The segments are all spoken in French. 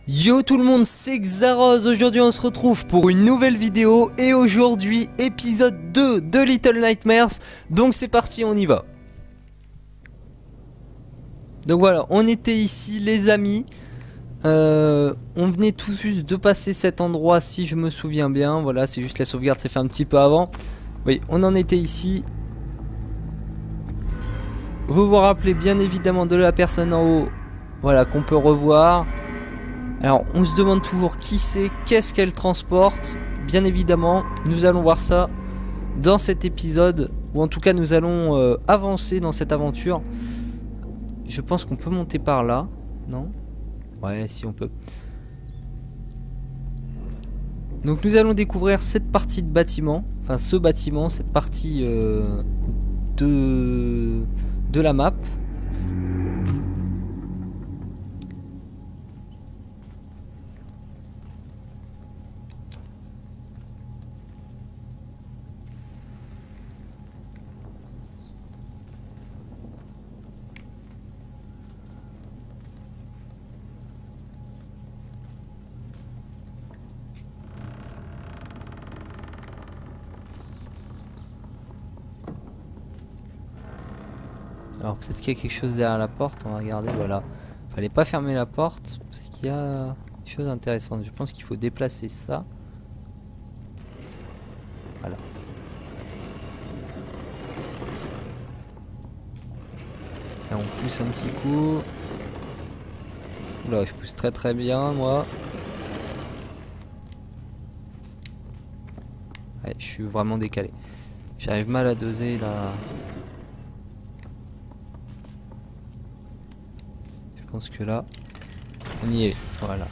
Yo tout le monde, c'est Xaroz. Aujourd'hui on se retrouve pour une nouvelle vidéo. Et aujourd'hui épisode 2 de Little Nightmares. Donc c'est parti, on y va. Donc voilà, on était ici les amis. On venait tout juste de passer cet endroit si je me souviens bien. Voilà, c'est juste la sauvegarde s'est fait un petit peu avant. Oui, on en était ici. Vous vous rappelez bien évidemment de la personne en haut. Voilà, qu'on peut revoir. Alors on se demande toujours qui c'est, qu'est-ce qu'elle transporte. Bien évidemment, nous allons voir ça dans cet épisode. Ou en tout cas nous allons avancer dans cette aventure. Je pense qu'on peut monter par là. Non? Ouais, si on peut. Donc nous allons découvrir cette partie de bâtiment. Enfin ce bâtiment, cette partie de la map. Alors peut-être qu'il y a quelque chose derrière la porte, on va regarder, voilà. Fallait pas fermer la porte, parce qu'il y a des choses intéressantes. Je pense qu'il faut déplacer ça. Voilà. Là on pousse un petit coup. Là je pousse très très bien moi. Ouais, je suis vraiment décalé. J'arrive mal à doser là. Je pense que là, on y est. Voilà.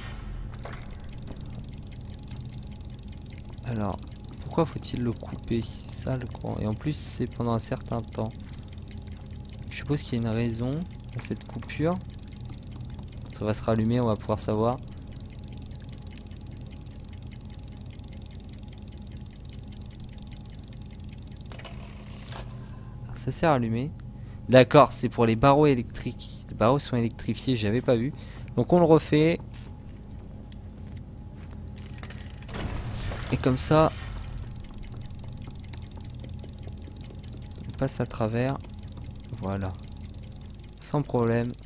Alors, pourquoi faut-il le couper? C'est ça le courant. Et en plus, c'est pendant un certain temps. Je suppose qu'il y a une raison à cette coupure. Ça va se rallumer, on va pouvoir savoir. Alors, ça s'est rallumé. D'accord, c'est pour les barreaux électriques. Les barreaux sont électrifiés, j'avais pas vu. Donc on le refait. Et comme ça, on passe à travers. Voilà. Sans problème.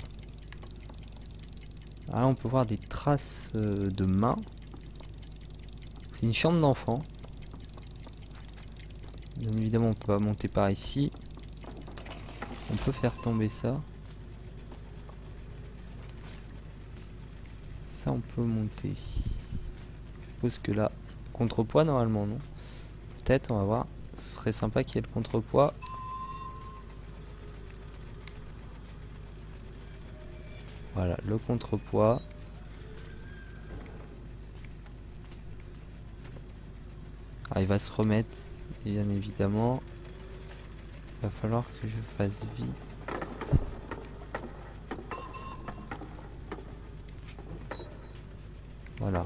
Là on peut voir des traces de mains. C'est une chambre d'enfant. Bien évidemment on peut pas monter par ici. On peut faire tomber ça. Ça on peut monter. Je suppose que là, contrepoids normalement non. Peut-être, on va voir. Ce serait sympa qu'il y ait le contrepoids. Voilà, le contrepoids. Ah, il va se remettre, bien évidemment. Il va falloir que je fasse vite. Voilà.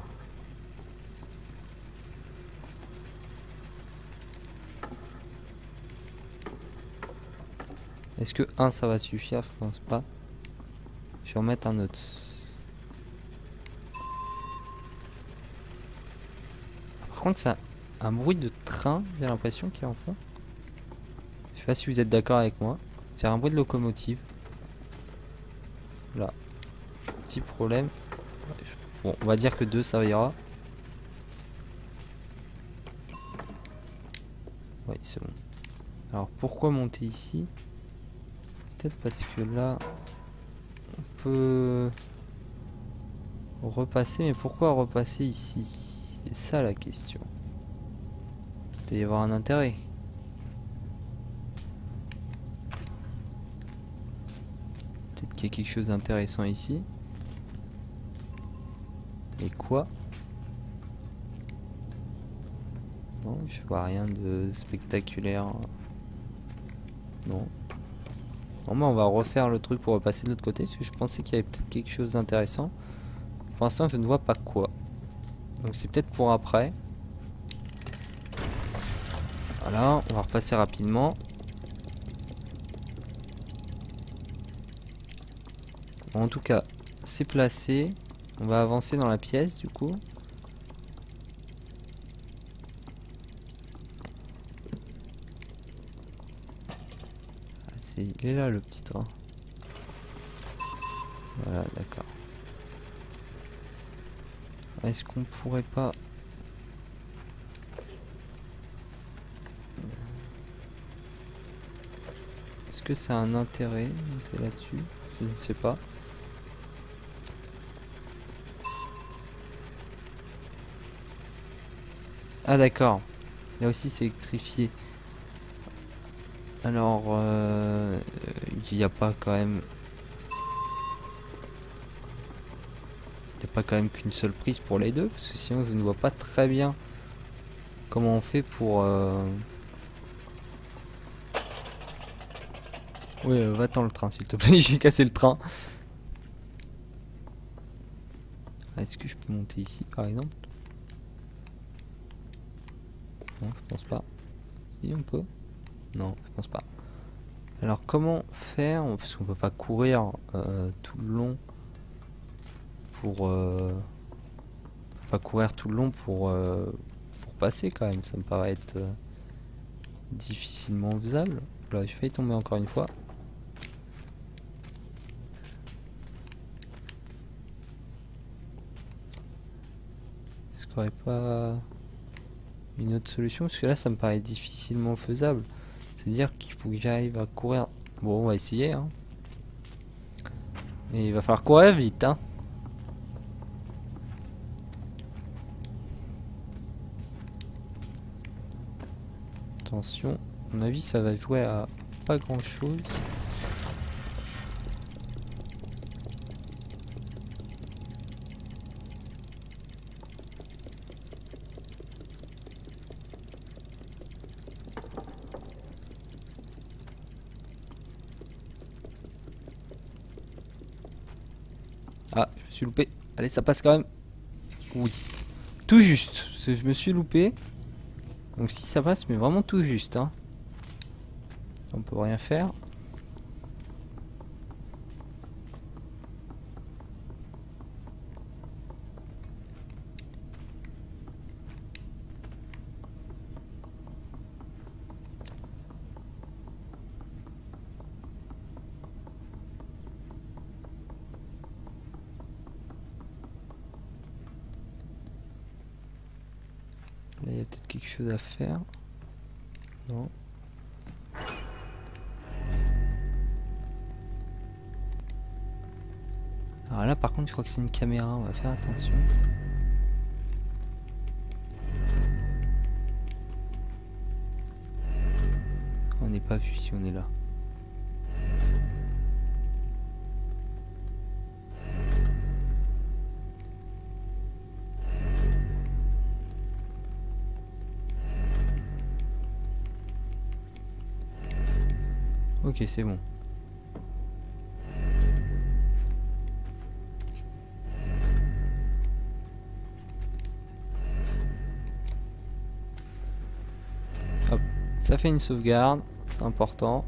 Est-ce que un ça va suffire? Je pense pas. Je vais en mettre un autre. Par contre, ça a un bruit de train, j'ai l'impression qu'il y a en fond. Je sais pas si vous êtes d'accord avec moi. C'est un bruit de locomotive. Là. Petit problème. Bon, on va dire que 2 ça ira. Oui, c'est bon. Alors pourquoi monter ici? Peut-être parce que là on peut repasser, mais pourquoi repasser ici? C'est ça la question. Il doit y avoir un intérêt. Peut-être qu'il y a quelque chose d'intéressant ici. Et quoi? Non, je vois rien de spectaculaire. Non. Non, mais on va refaire le truc pour repasser de l'autre côté, parce que je pensais qu'il y avait peut-être quelque chose d'intéressant. Pour l'instant, je ne vois pas quoi. Donc c'est peut-être pour après. Voilà, on va repasser rapidement. Bon, en tout cas, c'est placé. On va avancer dans la pièce du coup. Ah, il est là le petit train. Voilà, d'accord. Est-ce qu'on pourrait pas... Est-ce que ça a un intérêt de monter là-dessus? Je ne sais pas. Ah d'accord. Là aussi c'est électrifié. Alors, il n'y a pas quand même... Il n'y a pas quand même qu'une seule prise pour les deux, parce que sinon je ne vois pas très bien comment on fait pour... Oui, va-t'en le train s'il te plaît, j'ai cassé le train. Est-ce que je peux monter ici par exemple? Non, je pense pas. Si on peut? Non, je pense pas. Alors comment faire? Parce qu'on peut pas courir tout le long pour... on peut pas courir tout le long pour passer quand même. Ça me paraît être difficilement faisable. Là, j'ai failli tomber encore une fois. Est-ce qu'il n'y aurait pas une autre solution? Parce que là, ça me paraît difficilement faisable. C'est-à-dire qu'il faut que j'arrive à courir. Bon, on va essayer, hein. Mais il va falloir courir vite, hein. Attention, à mon avis, ça va jouer à pas grand-chose. Ah, je me suis loupé. Allez, ça passe quand même. Oui. Tout juste. Parce que je me suis loupé. Donc si ça passe, mais vraiment tout juste, hein. On peut rien faire. Là, il y a peut-être quelque chose à faire. Non. Alors là, par contre, je crois que c'est une caméra. On va faire attention. On n'est pas vu si on est là. Ok, c'est bon. Hop, ça fait une sauvegarde, c'est important.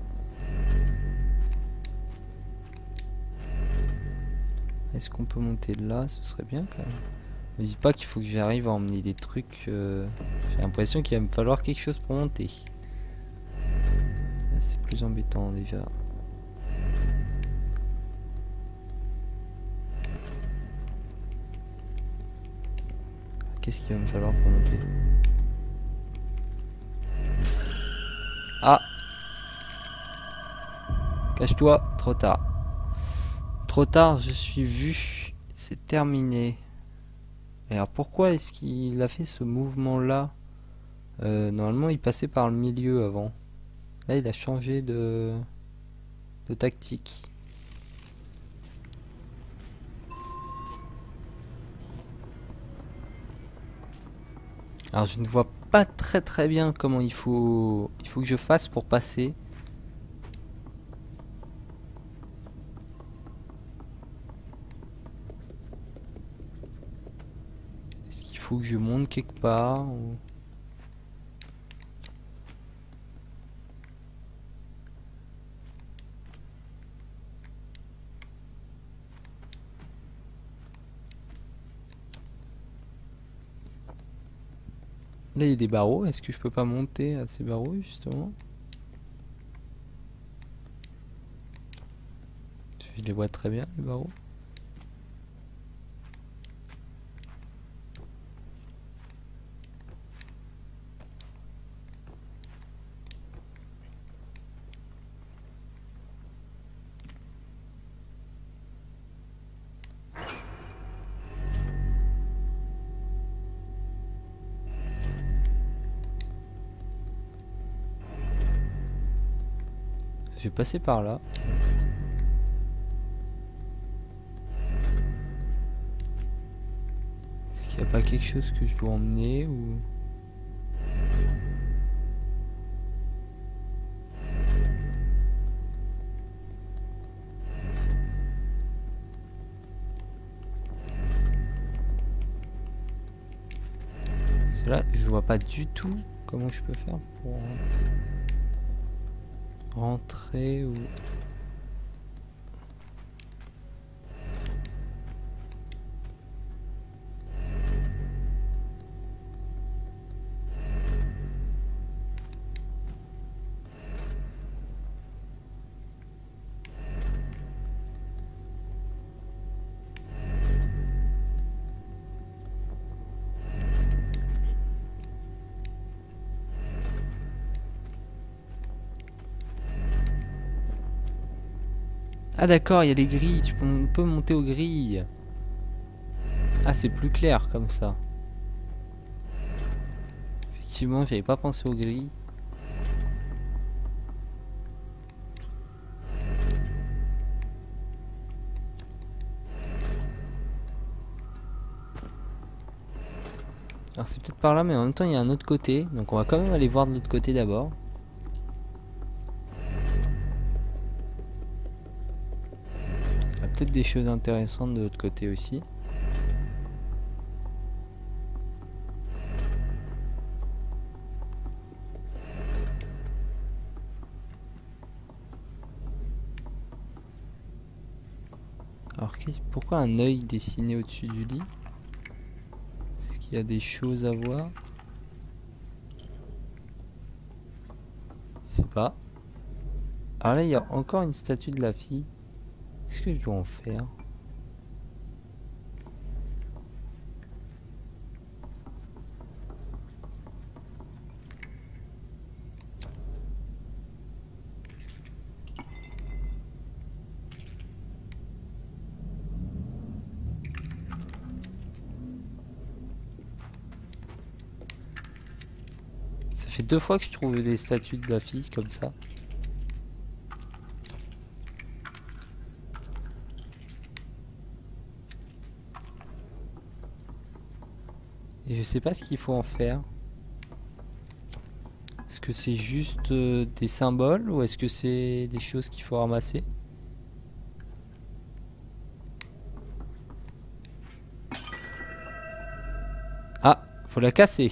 Est-ce qu'on peut monter là? Ce serait bien quand même. Ne me dis pas qu'il faut que j'arrive à emmener des trucs. J'ai l'impression qu'il va me falloir quelque chose pour monter. C'est plus embêtant déjà. Qu'est-ce qu'il va me falloir pour monter? Ah! Cache-toi, trop tard. Trop tard, je suis vu. C'est terminé. Et alors pourquoi est-ce qu'il a fait ce mouvement-là? Normalement, il passait par le milieu avant. Là, il a changé de tactique. Alors, je ne vois pas très bien comment il faut que je fasse pour passer. Est-ce qu'il faut que je monte quelque part ou... Là il y a des barreaux, est-ce que je peux pas monter à ces barreaux justement? Je les vois très bien les barreaux. Je vais passer par là. Est-ce qu'il n'y a pas quelque chose que je dois emmener ou... Là, je vois pas du tout comment je peux faire pour rentrer ou... Ah d'accord, il y a les grilles, on peut monter aux grilles. Ah c'est plus clair comme ça. Effectivement, j'avais pas pensé aux grilles. Alors c'est peut-être par là, mais en même temps il y a un autre côté. Donc on va quand même aller voir de l'autre côté d'abord. Il y a peut-être des choses intéressantes de l'autre côté aussi. Alors pourquoi un œil dessiné au-dessus du lit? Est-ce qu'il y a des choses à voir? Je sais pas. Alors là il y a encore une statue de la fille. Qu'est-ce que je dois en faire? Ça fait 2 fois que je trouve des statues de la fille comme ça. Et je sais pas ce qu'il faut en faire. Est-ce que c'est juste des symboles ou est-ce que c'est des choses qu'il faut ramasser? Ah, faut la casser.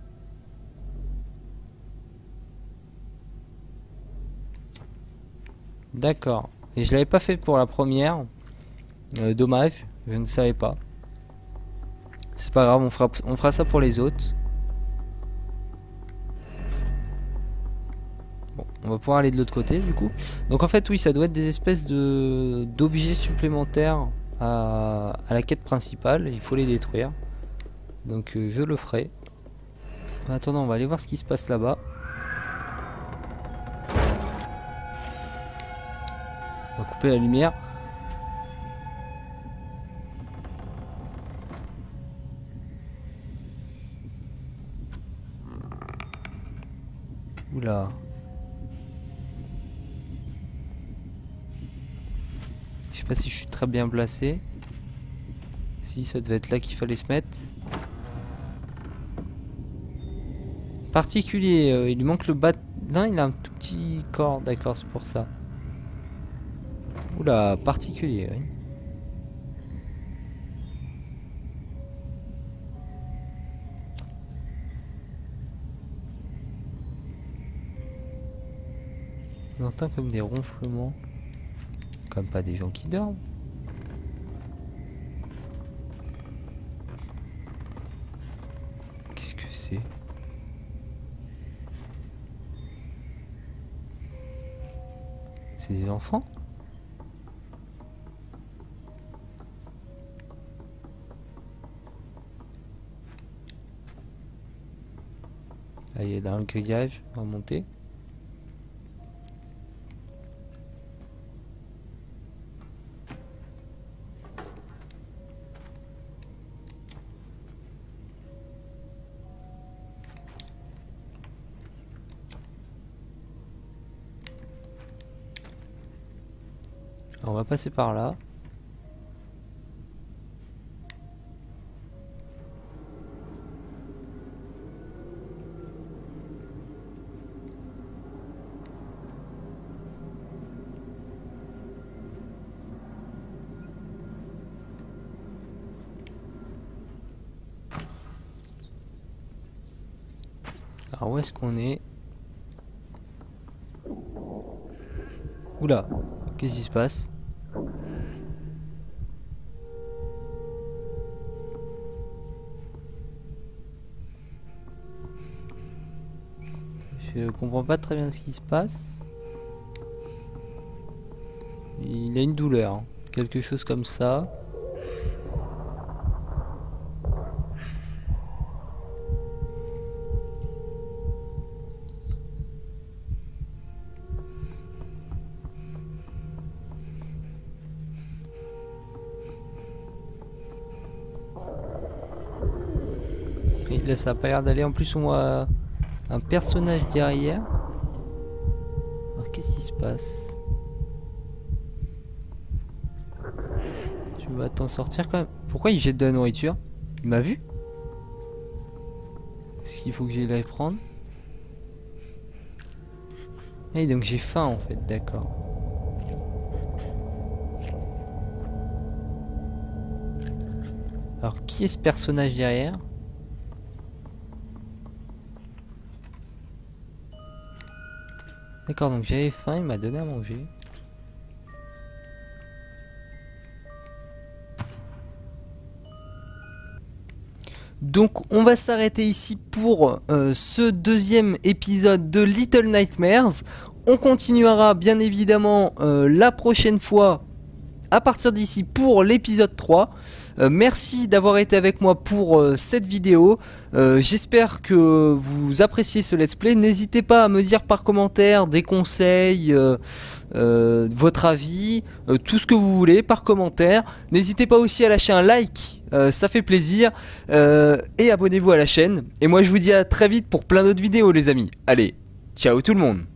D'accord. Et je l'avais pas fait pour la première. Dommage, je ne savais pas. C'est pas grave, on fera ça pour les autres. Bon, on va pouvoir aller de l'autre côté du coup. Donc en fait oui, ça doit être des espèces d'objets supplémentaires à la quête principale. Il faut les détruire. Donc je le ferai. En attendant, on va aller voir ce qui se passe là-bas. On va couper la lumière. Oula. Je sais pas si je suis très bien placé. Si, ça devait être là qu'il fallait se mettre. Particulier, il lui manque le bas. Non, il a un tout petit corps, d'accord, c'est pour ça. Oula, particulier, oui. On entend comme des ronflements. Comme pas des gens qui dorment. Qu'est-ce que c'est? C'est des enfants? Là, il y a un grillage, on va monter. Alors, on va passer par là. Alors où est-ce qu'on est? Oula, qu'est-ce qui se passe? Je comprends pas très bien ce qui se passe. Il a une douleur, hein. Quelque chose comme ça. Et là, ça a pas l'air d'aller. En plus, on voit un personnage derrière. Alors, qu'est-ce qui se passe? Tu vas t'en sortir quand même. Pourquoi il jette de la nourriture? Il m'a vu? Est-ce qu'il faut que j'aille la prendre? Et donc j'ai faim en fait, d'accord. Alors qui est ce personnage derrière? D'accord, donc j'avais faim, il m'a donné à manger. Donc on va s'arrêter ici pour ce deuxième épisode de Little Nightmares. On continuera bien évidemment la prochaine fois à partir d'ici pour l'épisode 3. Merci d'avoir été avec moi pour cette vidéo. J'espère que vous appréciez ce let's play. N'hésitez pas à me dire par commentaire des conseils, votre avis, tout ce que vous voulez par commentaire. N'hésitez pas aussi à lâcher un like, ça fait plaisir. Et abonnez-vous à la chaîne. Et moi je vous dis à très vite pour plein d'autres vidéos les amis. Allez, ciao tout le monde.